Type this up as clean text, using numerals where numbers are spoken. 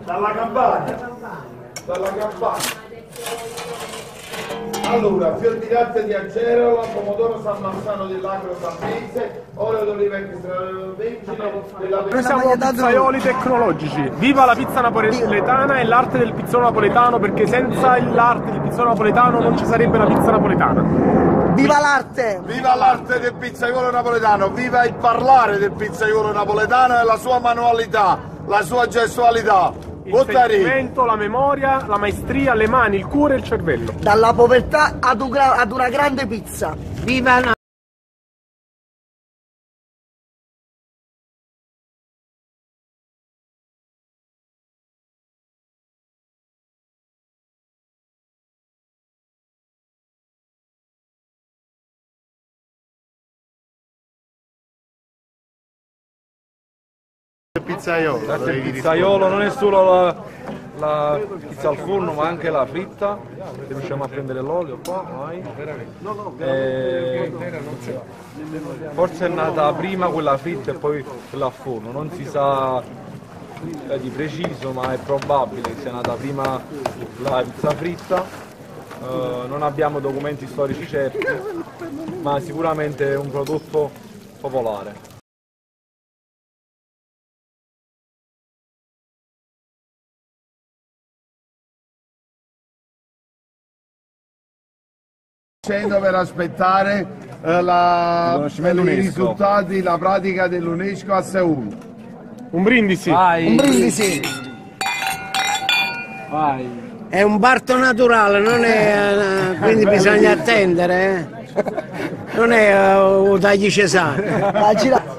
Dalla Campania. Dalla Campania. Allora, fior di latte di acerola, pomodoro San Marzano dell'Agro Sanvese, olio d'oliva extravergine della... Noi siamo pizzaioli tecnologici. Viva la pizza napoletana e l'arte del pizzolo napoletano, perché senza l'arte del pizzolo napoletano non ci sarebbe la pizza napoletana. Viva l'arte! Viva l'arte del pizzaiolo napoletano, viva il parlare del pizzaiolo napoletano e la sua manualità, la sua gestualità. Il sentimento, la memoria, la maestria, le mani, il cuore e il cervello. Dalla povertà ad una grande pizza. Viva la... Il pizzaiolo. Il pizzaiolo non è solo la pizza al forno, ma anche la fritta. Se riusciamo a prendere l'olio qua, vai. Forse è nata prima quella fritta e poi quella al forno, non si sa di preciso, ma è probabile che sia nata prima la pizza fritta. Non abbiamo documenti storici certi, ma sicuramente è un prodotto popolare. Per aspettare i risultati, la pratica dell'UNESCO a Seul. Un brindisi. Vai. Un brindisi. Vai. È un parto naturale, non è, quindi bisogna attendere, non è un taglio cesareo.